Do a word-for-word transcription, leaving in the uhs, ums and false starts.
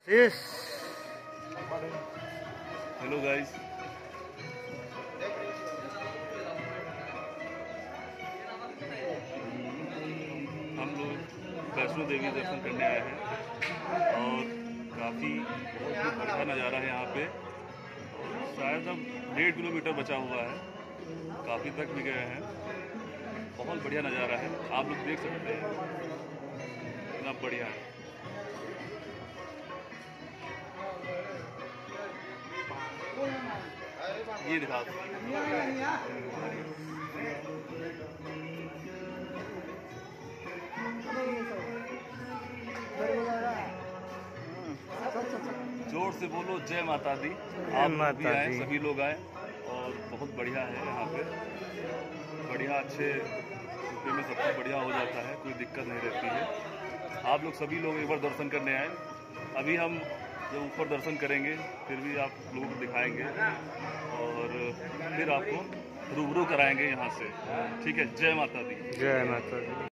Hello guys, हम लोग वैष्णो देवी दर्शन करने आए हैं और काफ़ी बहुत ही अच्छा नज़ारा है यहाँ पे। शायद अब डेढ़ किलोमीटर बचा हुआ है, काफ़ी तक भी गए हैं। बहुत बढ़िया नज़ारा है, आप लोग देख सकते हैं कितना बढ़िया है। ये दिखा जोर से बोलो जय माता दी। आप भी आए, सभी लोग आए और बहुत बढ़िया है यहाँ पे। बढ़िया अच्छे रुपये में सब कुछ बढ़िया हो जाता है, कोई दिक्कत नहीं रहती है। आप लोग सभी लोग एक बार दर्शन करने आए। अभी हम जब ऊपर दर्शन करेंगे फिर भी आप लोगों को दिखाएंगे और फिर आपको रूबरू कराएंगे यहाँ से। ठीक है, जय माता दी। जय माता दी।